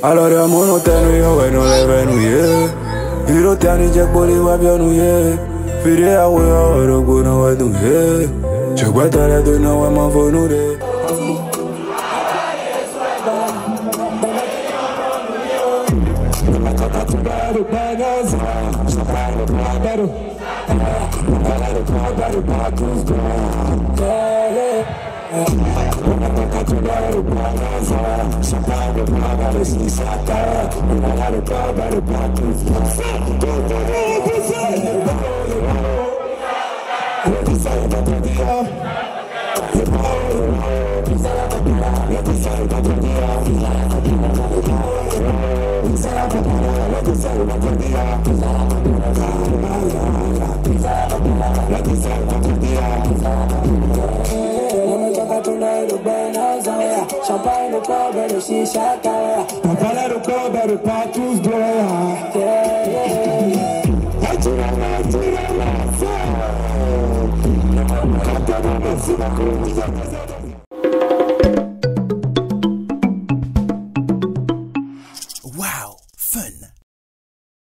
Alors y'a mon hôtel, ouais, non, les venouillés. Il hôtel, ni jack, boli, wa bien nouillé. Fide, ah, ouais, ah, ouais, go, no, ouais, douillé. Je bois ta lettre, non, ouais, m'en faut nous deux. Champagne au club et le chicha carrière. On parlait de club et de pas tous gloire. Yeah.